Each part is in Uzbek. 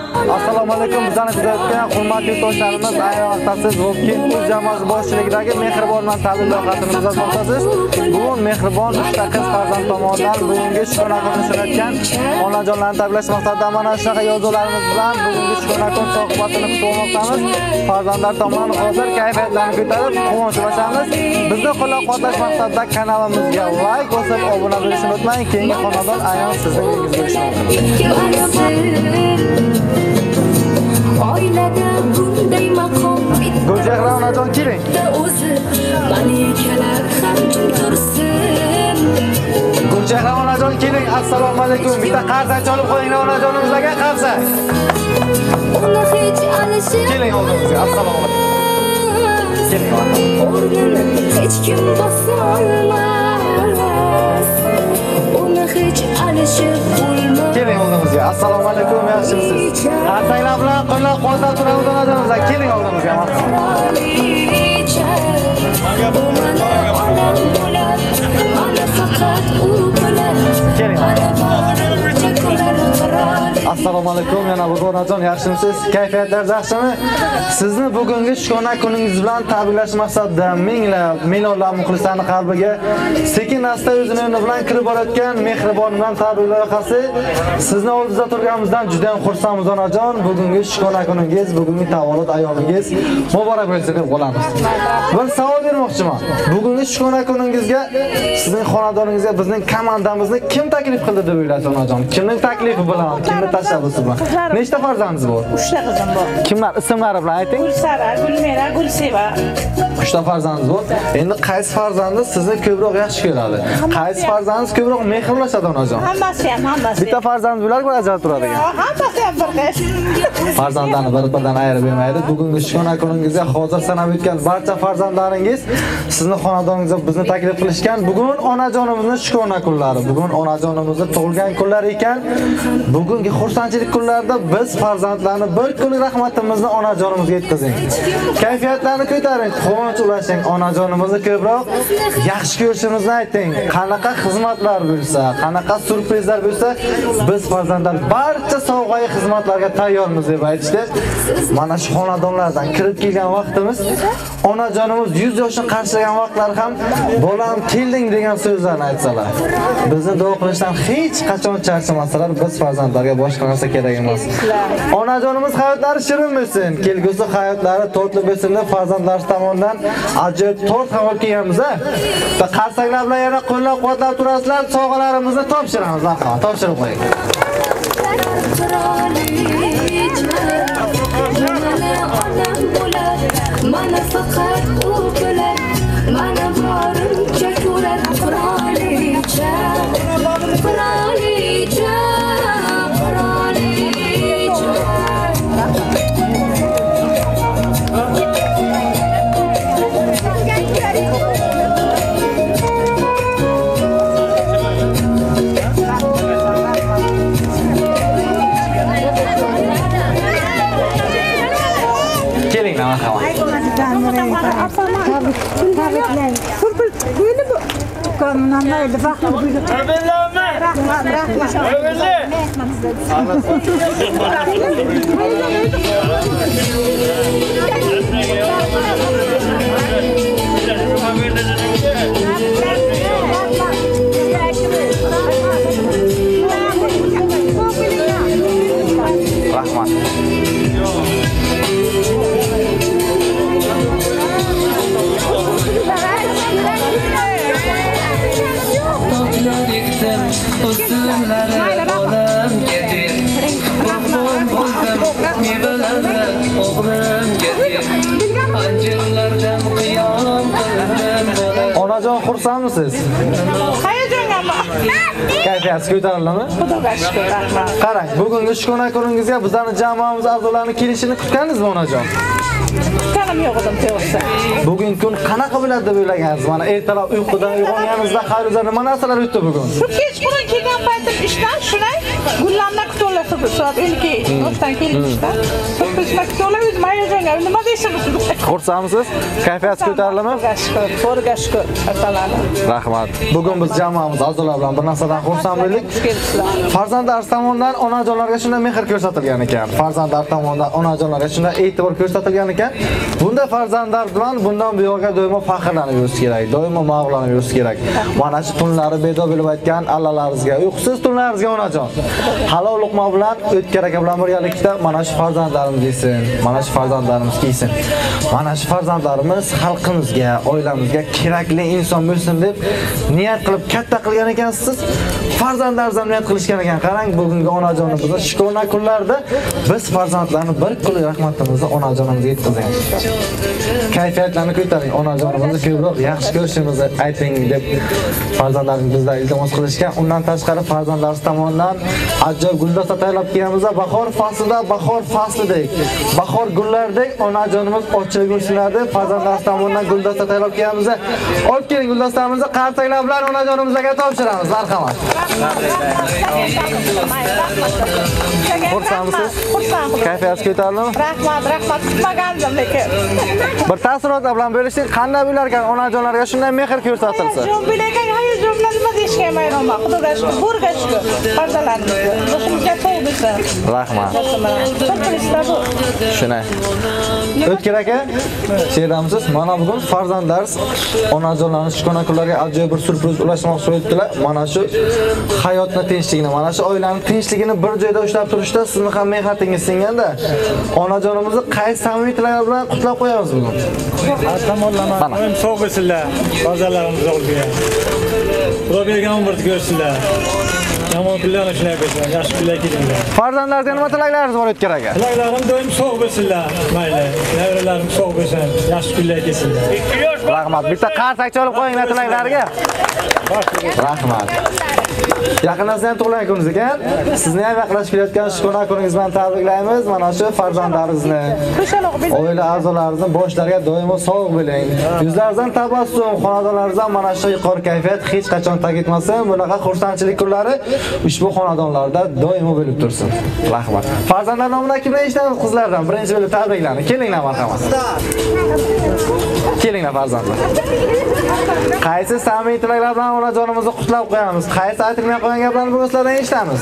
Assalomu alaykum. Bizani kuzatgan hurmatli yurtdoshlarimiz, aynan vaqtasiz Vobkin o'z jamoasi boshchiligidagi Mehribonman ta'lim loyihasini kuzatmoqdasiz. Bugun Mehribon 3 ta qiz farzand tomonidan bugungi shukronat kunini nishonlatgan onajonlarni tabriklash maqsadida mana shunaqa yozuvlarimiz bilan bugungi shukronat kun sohibatini kutib olmoqdamiz. Farzandlar tomonidan hozir kayfiyatlarini ko'tarib quvonch ulashamiz. Bizni qo'llab-quvvatlash maqsadida kanalimizga like bosib obuna bo'lishni unutmang. Keyingi xonadon aynan sizning uyingizga oilada bunday maqom Gulchehra onajon keling. o'zi malikalar ham jim tursin. Gulchehra onajon keling. Assalomu alaykum. Bitta qarsak chalib qo'ying onajonimizga qarsak. Uni hech alishib Keling oldimizga. Assalomu alaykum. Keling o'rnini hech kim bosa olmas. Uni hech alishib bo'lmas. Keling oldimizga. Assalomu alaykum. Yaxshimisiz? Qarsaklar bilan qo'llab-quvvatlab turamiz onajonimizga. Keling oldimizga. Keling. Assalomu alaykum. Yana bir onajon, yaxshimisiz? Kayfiyatlar yaxshimi? Sizni bugungi shukronat kuningiz bilan tabriklash maqsadida minglab, millionlab muxlislarning qalbiga sekin-asta o'zini bilan kirib borayotgan Mehribonman ta'lim loyihasi sizni oldingizda turganimizdan juda ham xursandmiz onajon. Bugungi shukronat kuningiz, bugungi tavallud ayyomingiz muborak bo'lsin deb qolamiz. Bir savol bermoqchiman. Bugungi shukronat kuningizga sizning xonadoningizga bizning komandamizni kim taklif qildi deb o'ylaysiz onajon? Kimning taklifi bilan, kimning tashabbusi bilan? Nechta farzandingiz bor? 3 ta qizim bor. Kimlar ismlari bilan ayting? Gulsara, Gulmira, Gulseva. 3 ta farzandingiz bor. Endi qaysi farzandingiz sizni ko'proq yaxshi ko'radi? Qaysi farzandingiz ko'proq mehrlashadi onajon? Hammasi ham, hammasi. Bitta farzand bo'lar bir ajralib turadi ekan. Hammasi ham bir qiz. Farzandlarni bir-biridan ayirib bermaydi. Bugungi shukronat kuningizga hozir sanab o'tgan barcha farzandlaringiz sizni xonadoningizga bizni taklif qilishgan. Bugun onajonimizning shukronat kunlari. Bugun onajonimizning tug'ilgan kunlari ekan. Bugungi xursandchilik kunlarida biz farzandlarni bir kunlik rahmatimizni onajonimizga yetkazing. Kayfiyatlarni ko'taring, quvonch ulashing. Onajonimizni ko'proq yaxshi ko'rishimizni ayting. Qanaqa xizmatlar bo'lsa, qanaqa surprizlar bo'lsa, biz farzandlar barcha sovg'ayi xizmatlarga tayyormiz deb aytishdi. Mana shu xonadonlardan kirib kelgan vaqtimiz onajonimiz 100 yoshni qarshilagan vaqtlar ham bolam kelding degan so'zlarni aytsalar. Bizni duo qilishdan hech qachon charchamasalar, biz farzandlarga boshqa narsa kerak emas. Onajonimiz hayotlari shirin bo'lsin, kelgusi hayotlari to'rtli bo'lsin deb farzandlar tomonidan ajoyib to'rt ham olib kelganmiz. Va qarsaklar bilan yana qo'llab-quvvatlab turasizlar, sovg'alarimizni topshiramiz. Marhamat, topshirib qo'ying. Mana faqat u bilan, mana borimcha ko'rar qirolicha, qirolicha, qirolicha. Keling, marhamat. Rahmat. Onajon xursandmisiz? Hayajonlanma. Kayfiyatni ko'tariladimi? Xudoga shukr, rahmat. Qarang, bugungi shukronat kuningizga bizlarning jamoamiz a'zolarining kelishini kutgandingizmi onajon? Kutganim yo'q edim to'g'risi. Bugungi kun qanaqa bo'ladi deb o'ylagansiz? Mana ertalab uyqudan uyg'onganingizda xayruzda nima narsalar o'tdi bugun? Shu kechqurun kelgan paytim ishdan shunday gullarni kutib olasiz. Soat 12 yoshdan kelib ishdan. Biz kutib olamiz, o'zim Hayajonga nima deyishimiz? Xursandmisiz? Kayfiyat ko'tariladimi? Xudoga shukr. Rahmat. Bugun biz jamoamiz a'zolar bilan bir narsadan xursand bo'ldik. Farzandlar tomonidan onajonlarga shunday mehr ko'rsatilgan ekan. Farzandlar tomonidan onajonlarga shunday e'tibor ko'rsatilgan ekan. Bunda farzandlar bilan bundan buyoqqa doimo faxrlanib yurish kerak. Doimo mag'rurlanib yurish kerak. Mana shu tunlari bedo bo'lib aytgan allalaringizga, uyqusiz tunlaringizga onajon. Halol luqma bilan o'tkir aka bilan birgalikda mana shu farzandlarimiz yesin, mana shu farzandlarimiz kiysin. Mana shu farzandlarimiz xalqimizga, oilamizga kerakli inson bo'lsin deb niyat qilib katta qilgan ekansiz. Farzandlaringiz ham niyat qilishgan ekan. Qarang, bugungi onajonimizning shukrona kunlarida biz farzandlarni bir kuli rahmatimizni onajonimizga yetkazamiz. Kayfiyatlarni ko'taring, onajonimizni ko'proq yaxshi ko'rishimizni ayting deb farzandlarimiz bizdan iltimos qilishgan. Undan tashqari farzandlarimiz tomonidan ajoyib guldosta tayyorlab kelganmiz. Bahor faslida bahor faslidek, bahor gullardek onajonimiz ochilib yursinlar deb farzandlarimiz tomonidan guldosta tayyorlab kelganmiz. Olib keling guldostamizni qarsaklar bilan onajonimizga topshiramiz. Marhamat. Xursandmisiz? Xursand. Kayfiyat ko'tarilmi? Rahmat. Kutmagandim lekin. Bir taassurotlar bilan bo'lishing, qanday bo'lar ekan onajonlarga shunday mehr ko'rsatilsa? Hayajon bilagan hayajonlar nima deyishga mayronman. Xudoga shukr. Xudoga shukr. Farzandlarimizga. Boshimizga to'g'ri bo'lsin. Rahmat. To'g'ri bu. Shunday. O'tkir aka, she'ramsiz mana bugun farzandlaringiz onajonlarning shukrona kunlariga ajoyib bir surpriz ulashmoqchi bo'libdilar. Mana shu hayotni tinchligini, mana shu oilaning tinchligini bir joyda ushlab turishda sizni ham mehnatingiz singanda onajonimizni qaysi samimiy tilaklar bilan qutlab qo'yamiz bugun. Tomonlama. Hem sog' bo'lsinlar, farzandlarimiz oldiga. Xudo bergan umrni ko'rsinlar. Yomon kunlarni shular bo'lsin, yaxshi kunlar kelinglar. Farzandlaringizga nima tilaklaringiz bor O'tkir aka? Tilaklarim doim sog' bo'lsinlar. Mayli, nevaralarim sog' bo'lsin, yaxshi kunlar kelsinlar. Rahmat. Bitta qarsakcha olib qo'yinglar tilaklariga. Rahmat. Yaqindan ham tug'ilgan kuningiz ekan. Sizni ham yaqinlashib kelayotgan shukrona kuningiz bilan tabriklaymiz. Mana shu farzandlaringizni, oila a'zolaringizni boshlariga doimo sog' bo'ling. Yuzlaringizdan tabassum, xonadonlaringizdan mana shu yuqori kayfiyat hech qachon tag etmasin. Bunaqa xursandchilik kunlari ushbu xonadonlarda doimo bo'lib tursin. Rahmat. Farzandlar nomidan kimlar eshitamiz qizlardan? Birinchi bo'lib tabriklaning. Kelinglar marhamat. Kelinglar farzandlar. Qaysi samimiy tilaklar bilan onajonimizni qutlab qo'yamiz? Qaysi aytilmay qolgan gaplarni bu sizlardan eshitamiz?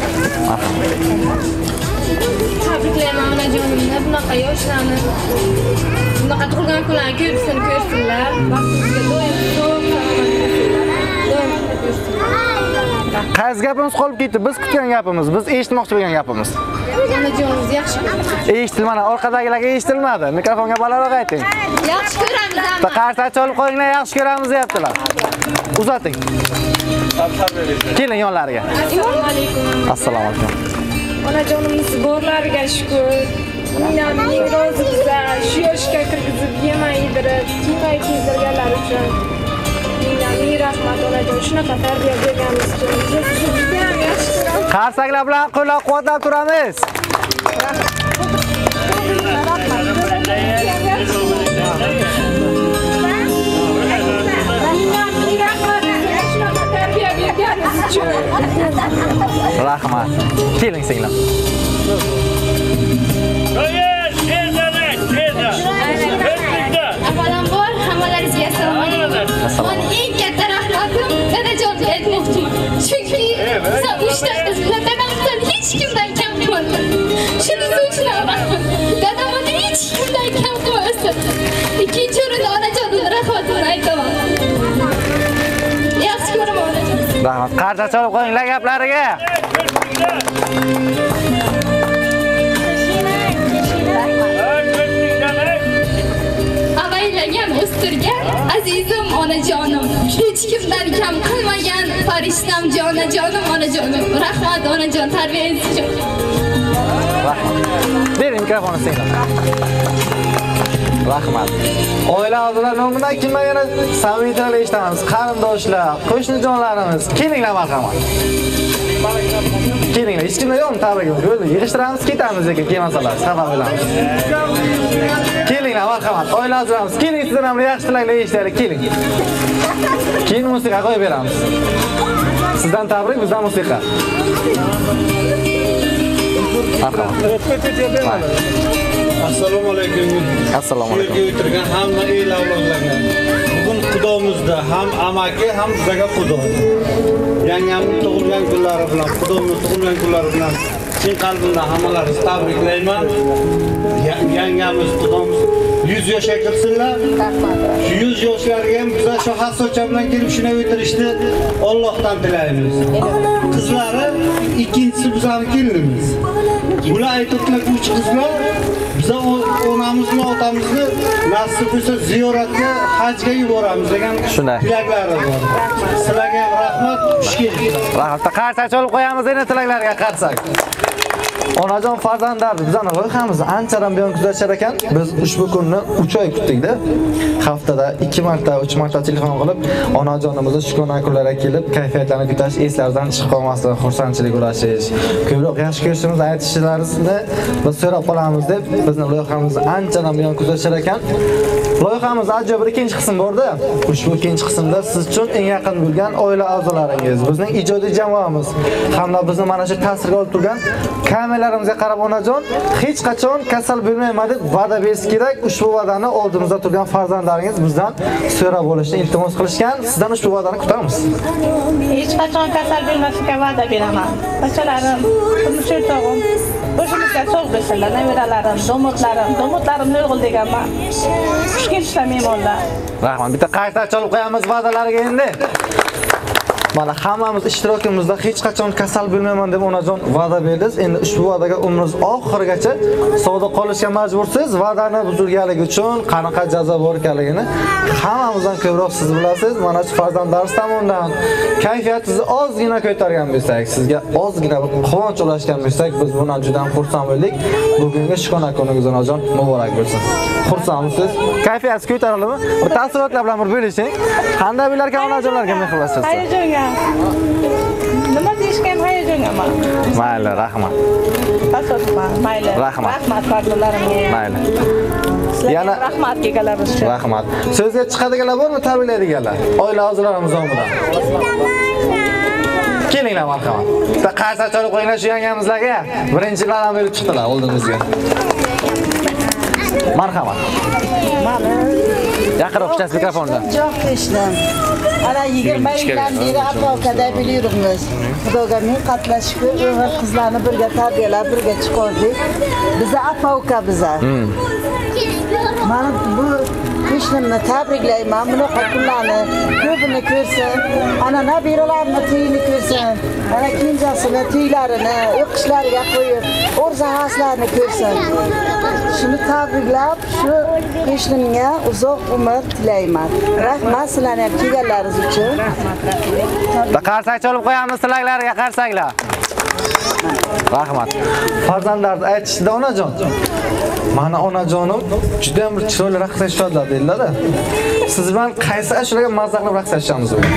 Tabriklayman onajonimni, bunaqa yoshlarni, bunaqa tug'ilgan kunlarni ko'psini ko'rsinlar. Baxtimizga doim sog', salomat bo'lsinlar. Qaysi gapimiz qolib ketdi? Biz kutgan gapimiz, biz eshitmoqchi bo'lgan gapimiz. Onajonimiz yaxshi ko'ramiz. Eshitilmadi, orqadagilarga eshitilmadi. Mikrofonga balandroq ayting. Yaxshi ko'ramiz amma. Qarsacha olib qo'yinglar, yaxshi ko'ramiz deyaptilar. Uzating. Keling yonlariga. Assalomu alaykum. Assalomu alaykum. Onajonimiz borlariga shukr. Ming rozi bizlar shu yoshga kirgizib, yemay yedirib, kiyimay kiydirganlar uchun. Ming rahmat onajon, shunaqa tarbiya berganingiz uchun. Biz sizni ham yaxshi ko'ramiz. Qarsaklar bilan qo'llab-quvvatlab turamiz. Rahmat. Keling singlim. Avvalambor hammalaringizga assalomu alaykum. Men eng katta rahmatim dadajonga aytmoqchiman. Chunki siz uchta qiz bilan dadamdan hech kimdan kam bo'lmadi. Shuning uchun rahmat. Dadamni hech kimdan kam qilmasin. Ikkinchi o'rinda onajonimga rahmatini aytaman. Yaxshi ko'raman onajon. Rahmat. Qarsacha olib qo'yinglar gaplariga. Avaylagan, o'stirgan azizim onajonim, hech kimdan kam qilmagan farishtam jonajonim onajonim. Rahmat onajon, tarbiyangiz uchun. Rahmat. Bering mikrofonni singlim. Rahmat. Oila a'zolari nomidan kimlar yana samimiy tilaklar eshitamiz? Qarindoshlar, qo'shnijonlarimiz, kelinglar marhamat. Kelinglar, hech kimlar yo'qmi tabrikimiz? Bo'ldi, yig'ishtiramiz, ketamiz lekin kelmasalar, xafa bo'lamiz. Kelinglar marhamat. Oila a'zolarimiz, keling sizdan ham yaxshi tilaklar eshitaylik, keling. Keyin musiqa qo'yib beramiz. Sizdan tabrik, bizdan musiqa. Marhamat. Assalomu alaykum. Assalomu alaykum. Yerga o'tirgan hamma el avlodlarga. Bugun xudomizda ham amaki, ham bizaga xudo. Yangamning tug'ilgan kunlari bilan, xudomning tug'ilgan kunlari bilan chin qalbimdan hammalaringizni tabriklayman. Yangamiz, xudomiz 100 yoshga kirsinlar. 100 yoshlarga ham biza shu hassocha bilan kelib shuna o'tirishni Allohdan tilaymiz. Qizlari ikkinchisi bizning kelinimiz. Bular aytibdilar, 3 qizlar biza onamizni, otamizni nasib bo'lsa ziyoratga, hajga yuboramiz degan tilaklari bor. Sizlarga ham rahmat, xush kelibsiz. Rahmat. Qarsak olib qo'yamiz endi tilaklarga qarsak. Onajon farzandlar bizning loyihamizni anchadan buyon kuzatishar ekan. Biz ushbu kunni 3 oy kutdik-da. Haftada 2 marta, 3 marta telefon qilib, onajonimizni shu kunlarga kelib, kayfiyatlarini kutash, eslardan chiqib qolmasdan xursandchilik ulashish, ko'proq yaxshi ko'rishimizni aytishlaringizni biz so'rab qolamiz deb bizning loyihamizni anchadan buyon kuzatishar ekan. Loyihamiz ajoyib bir ikkinchi qism bor-da. Ushbu ikkinchi qismda siz uchun eng yaqin bo'lgan oila a'zolaringiz, bizning ijodiy jamoamiz hamda bizni mana shu ta'sirga olib turgan kameralarımıza qarab onajon hech qachon kasal bo'lmayman deb va'da berish kerak. Ushbu va'dani oldimizda turgan farzandlaringiz bizdan so'rab olishni iltimos qilishgan. Sizdan ushbu va'dani kutamiz. Hech qachon kasal bo'lmaslikka va'da beraman. Bachalarim, turmush o'rtog'im, o'zimizga sog' bo'lsinlar, nevaralarim, domotlarimni o'g'il deganman. Xush kelibsizlar mehmonlar. Rahmat. Bitta qayta chalib qo'yamiz va'dalariga endi. Mana hammamiz ishtirokimizda hech qachon kasal bo'lmayman deb onajon va'da berdingiz. Endi ushbu va'daga umringiz oxirigacha sodiq qolishga majbursiz. Va'dani buzilganligi uchun qanaqa jazo bor ekanligini hammamizdan ko'proq siz bilasiz. Mana shu farzandlaringiz tomonidan kayfiyatingizni ozgina ko'targan bo'lsak, sizga ozgina bir quvonch ulashgan bo'lsak, biz bundan juda ham xursand bo'ldik. Bugungi shukona kuningiz onajon muborak bo'lsin. Xursandmisiz? Kayfiyatingiz ko'tarilimi? Bir taassurotlar bilan bir bo'lishing. Qanday bilarkan onajonlarga mehrlashasiz? Hayajonga. Nima deyishga ham hayajonga. Mayli, rahmat. Tasodifman, mayli. Rahmat. Rahmat farzandlarimga. Mayli. Yana rahmat kelganlar uchun. Rahmat. So'zga chiqadiganlar bormi, tarbiyalaydiganlar? Oila a'zolarimiz nomidan. Kelinglar marhamat. Bitta qarsa cholib qo'yinglar shu yangamizlarga. Birinchilardan berib chiqdilar oldimizga. Marhamat. Yaqinroq tutasiz mikrofondan. Jo'q qilishdim. Ana 20 yildan beri Apokada biliymiz. Xudoga men qatnashib, o'g'il qizlarni birga tarbiyalab, birga chiqardik. Biza Apoka biza. Mana bu Krishnamni tabriklayman. Bunaqa kunlarni ko'pini ko'rsin. Ana nabiralarni to'yini ko'rsin. Ana kenjasini to'ylarini o'qishlariga qo'yib, o'rzahaslarini ko'rsin. Shuni tabriklab, shu Krishnamga uzoq umr tilayman. Rahmat sizlarga ham kelganlaringiz uchun. Qarsak chalib qo'yamiz tilaklarga qarsaklar. Rahmat. Farzandlar aytishdi onajon. Mana onajonim juda ham bir chiroyli raqs aytishadilar dedilar-da. Siz bilan qaysi ashulaga mazza qilib raqs aytishamiz bugun?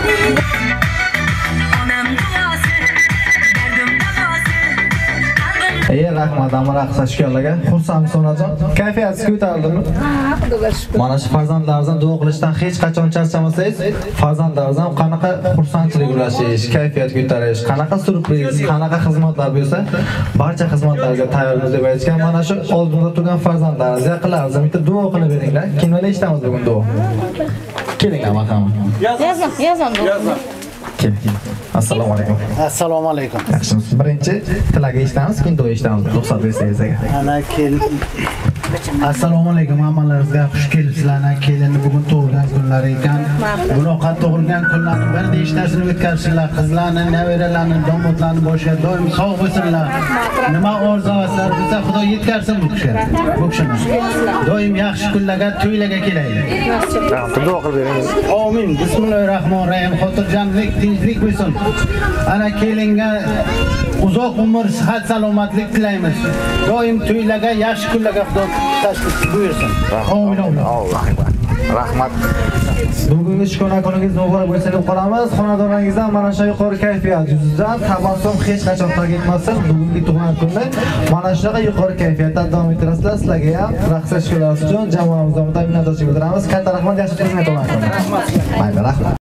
Rahmat, ammo raqs aytishganlarga xursandmiz onajon. Kayfiyatingiz ko'tarildimi? Xudoga shukr. Mana shu farzandlaringizdan duo qilishdan hech qachon charchamasangiz, farzandlaringizdan qanaqa xursandchilik ulashish, kayfiyat ko'tarish, qanaqa surpriz, qanaqa xizmatlar bo'lsa, barcha xizmatlarga tayyormiz deb aytgan. Mana shu oldimizda turgan farzandlaringiz, yaqinlaringizni bitta duo qilib beringlar. Kimlar eshitamiz bugun duo? Kelinglar marhamat. Yozing. Keling. Assalomu alaykum. Assalomu alaykum. Yaxshimisiz? Birinchi tilak eshitamiz, keyin duo eshitamiz. Ruxsat bersangiz agar. Ana Assalomu alaykum, hammalaringizga xush kelibsizlar. Kelinni bugun tug'ilgan kunlari ekan. Bunaqa tug'ilgan kunlarni bir nechtasini o'tkazishlar. Qizlarni, navaralarni, domotlarni boshiga doim sog' bo'lsinlar. Nima orzu qilsalar, biza Xudo yetkazsin bu kishini. Doim yaxshi kunlarga, to'ylarga kelaylik. Duo qilib bering. Amin. Bismillahirrohmanirrohim. Xotirjamlik, tinchlik bo'lsin. Ana kelinga uzoq umr, sihat, salomatlik tilaymiz. Doim to'ylarga, yaxshi kunlarga Xudo tashkil buyursin. Rahmat. Bugungi shukona kuningiz muborak bo'lsin deb qolamiz. Xonadonlaringizdan mana shu yuqori kayfiyat yuzidan tabassum hech qachon tark etmasin. Bugungi tug'ilgan kunni mana shunaqa yuqori kayfiyatda davom ettirasizlar. Sizlarga ham raqs ashulalar uchun jamoamizdan minnatdorchilik bildiramiz. Katta rahmat, yaxshi xizmat qiling. Rahmat. Mayli, rahmat.